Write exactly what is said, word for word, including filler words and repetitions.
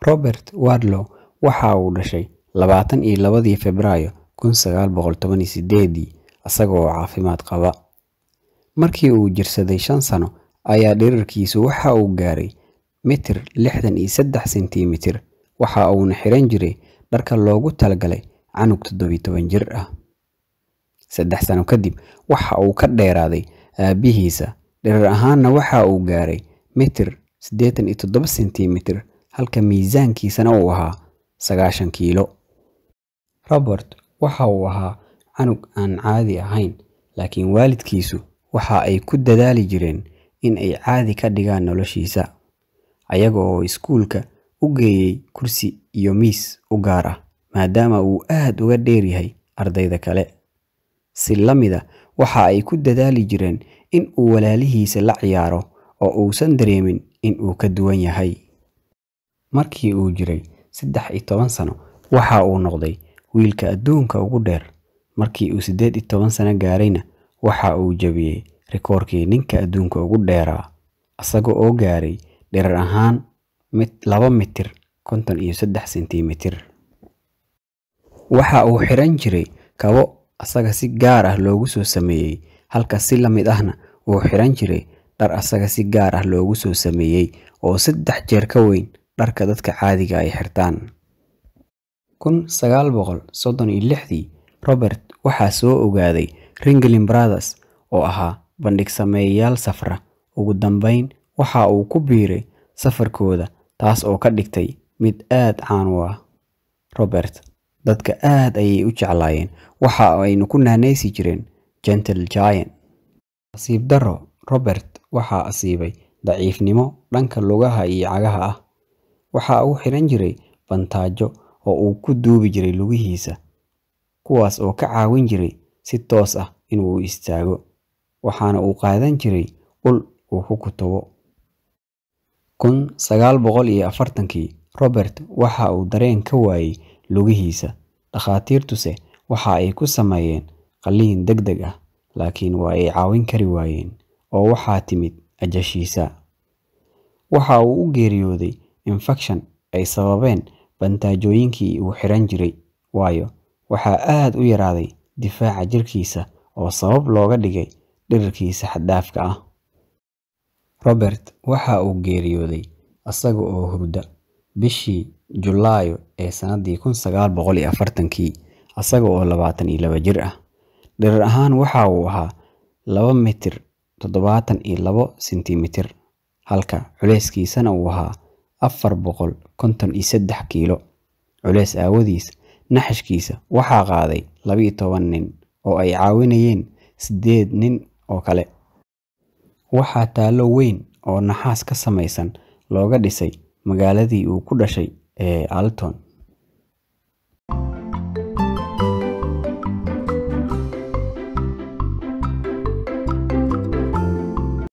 Robert Wadlow waxa uu dhashay labaatan iyo labadii Febraayo kun sagaal boqol toban iyo siddeed isagoo caafimaad qaba. Markii uu jirsaday shan sano ayaa dhererkiisu waxa uu gaaray mitir lixdan iyo saddex sentimitir, waxa uuna xiran jiray dharka loogu talagalay canug toddoba iyo toban jir ah. Saddex sano kadib waxa uu ka dheeraaday aabihiisa, dherer ahaanna waxa uu gaaray mitir siddeetan iyo toddoba sentimitir, halka miisaankiisana uu ahaa sagaashan kiilo. Robert waxa uu ahaa canug aan caadi ahayn, laakiin waalidkiisu waxa ay ku dadaali jireen in ay caadi ka dhigaan noloshiisa, ayaga oo iskuulka u geeyay kursi iyo miis u gaar ah maadaama uu aad uga dheer yahay ardayda kale. Si la mid ah waxa ay ku dadaali jireen in uu walaalihiisa la ciyaaro oo uusan dareemin in uu ka duwan yahay. Markii uu jiray saddex iyo toban sano waxa uu noqday wiilka adduunka ugu dheer. Markii uu siddeed iyo toban sano gaarayna waxa uu jabiyay rikoorkii ninka adduunka ugu dheeraa, isaga oo gaaray dherer ahaan laba mitir konton iyo saddex sentimitir. Waxa uu xiran jiray kabo asaga si gaar ah loogu soo sameeyay, halka si la mid ahna uu xiran jiray dhar asaga si gaar ah loogu soo sameeyay oo saddex jeer ka weyn dharka dadka caadiga ay xirtaan. kun sagaal boqol soddon iyo lixdii Robert waxa soo ogaaday Ringling Brothers oo ahaa bandhig sameeyayaal safra. Ugu dambeyn waxa uu ku biiray safarkooda, taas oo ka dhigtay mid aad caan u ah. Robert dadka aad ayay u jeclaayeen, waxa aynu ku naanaysi jireen Gentle Giant. Nasiib darro, Robert waxa asiibay daciifnimo dhanka lugaha iyo cagaha ah. Waxa uu xiran jiray bantaajo oo uu ku duubi jiray lugihiisa, kuwaas oo ka caawin jiray si toos ah inuu istaago, waxaana uu qaadan jiray ul uu ku kutubo. kun sagaal boqol iyo afartankii Robert waxa uu dareen ka waayay lugihiisa, dhakhaatiirtuse waxa ay ku sameeyeen qalliin degdeg ah, laakiin waa ay caawin kari waayeen oo waxaa timid ajashiisa. Waxa uu u geeriyooday infekshan ay sababeen bantaajooyinkii uu xiran jiray, waayo waxaa aad u yaraaday difaaca jirkiisa oo sabab looga dhigay dhererkiisa xad dhaafka ah. Robert waxa uu geeriyooday isaga oo hurda bishii Julaayo ee sanadii kun sagaal boqol iyo afartankii, isaga oo labaatan iyo laba jir ah. Dherer ahaan waxa uu ahaa laba mitir toddobaatan iyo laba sentimitir, halka culeyskiisana uu ahaa afar boqol konton iyo saddex kiilo. Culeys aawadiis naxashkiisa waxaa qaaday laba iyo toban nin oo ay caawinayeen siddeed nin oo kale. Waxaa taalo weyn oo naxaas ka samaysan looga dhisay magaaladii uu ku dhashay ee Alton.